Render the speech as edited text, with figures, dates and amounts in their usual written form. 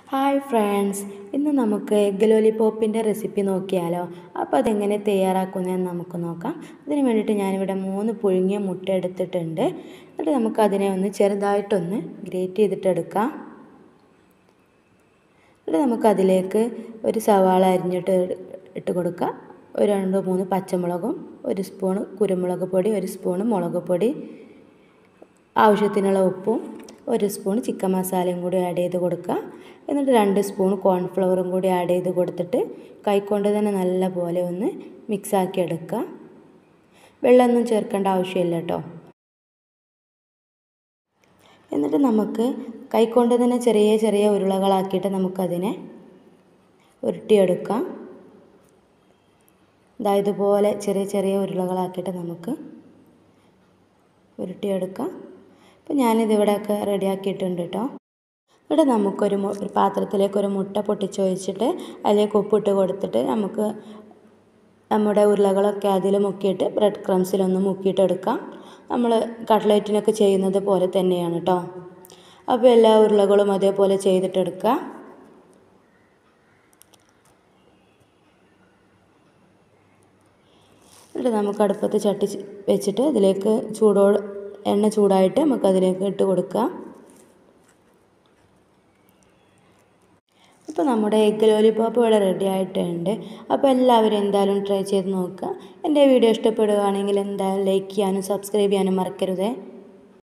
Hi friends, ഇന്ന് നമുക്ക് egg ലോലിപോപ്പിൻ്റെ recipe നോക്കിയാലോ. അപ്പോൾ അതെങ്ങനെ തയ്യാറാക്കുന്നതെന്ന് നമുക്ക് നോക്കാം. അതിന് വേണ്ടിയിട്ട് ഞാനിവിടെ 3 പുഴുങ്ങിയ മുട്ട എടുത്തിട്ടുണ്ട്. എന്നിട്ട് നമുക്കതിനെ ഒന്ന് ചെറുതായിട്ടൊന്ന് ഗ്രേറ്റ് ചെയ്തിട്ടെടുക്കാം. എന്നിട്ട് നമുക്കതിലേക്ക് ഒരു സവാള അരിഞ്ഞിട്ട് ഇട്ട് കൊടുക്കാം. ഒരു 2-3 പച്ചമുളകും, 1 സ്പൂൺ കുരുമുളക് പൊടി, 1 സ്പൂൺ മുളക് പൊടി, ആവശ്യത്തിനുള്ള ഉപ്പും, 1 സ്പൂൺ ചിക്കൻ മസാലയും കൂടി ആഡ് ചെയ്ത് കൊടുക്കുക. എന്നിട്ട് 2 സ്പൂൺ കോൺഫ്ലവറും കൂടി ആഡ് ചെയ്ത് കൊടുത്തിട്ട് കൈകൊണ്ട് തന്നെ നല്ല പോലെ ഒന്ന് മിക്സാക്കി എടുക്കുക. വെള്ളമൊന്നും ചേർക്കേണ്ട ആവശ്യമില്ല കേട്ടോ. എന്നിട്ട് നമുക്ക് കൈകൊണ്ട് തന്നെ ചെറിയ ചെറിയ ഉരുളകളാക്കിയിട്ട് നമുക്കതിനെ ഉരുട്ടിയെടുക്കാം. ഇതുപോലെ ചെറിയ ചെറിയ ഉരുളകളാക്കിയിട്ട് നമുക്ക് ഉരുട്ടിയെടുക്കാം. അപ്പോൾ ഞാനിതിവിടെയൊക്കെ റെഡിയാക്കിയിട്ടുണ്ട് കേട്ടോ. ഇവിടെ നമുക്കൊരു പാത്രത്തിലേക്ക് ഒരു മുട്ട പൊട്ടിച്ചൊഴിച്ചിട്ട് അതിലേക്ക് ഉപ്പിട്ട് കൊടുത്തിട്ട് നമുക്ക് നമ്മുടെ ഉരുളകളൊക്കെ അതിൽ മുക്കിയിട്ട് ബ്രെഡ് ക്രംസിലൊന്ന് മുക്കിയിട്ടെടുക്കാം. നമ്മൾ കട്ട്ലേറ്റിനൊക്കെ ചെയ്യുന്നത് പോലെ തന്നെയാണ് കേട്ടോ. അപ്പോൾ എല്ലാ ഉരുളകളും അതേപോലെ ചെയ്തിട്ടെടുക്കുക. എന്നിട്ട് നമുക്ക് അടുപ്പത്ത് ചട്ടി വെച്ചിട്ട് അതിലേക്ക് എണ്ണ ചൂടായിട്ട് നമുക്കതിലേക്ക് ഇട്ട് കൊടുക്കുക. അപ്പോൾ നമ്മുടെ എഗ് ലോലിപോപ്പ് ഇവിടെ റെഡി ആയിട്ടുണ്ട്. അപ്പോൾ എല്ലാവരും എന്തായാലും ട്രൈ ചെയ്ത് നോക്കുക. എൻ്റെ വീഡിയോ ഇഷ്ടപ്പെടുകയാണെങ്കിൽ എന്തായാലും ലൈക്ക് ചെയ്യാനും സബ്സ്ക്രൈബ് ചെയ്യാനും മറക്കരുതേ.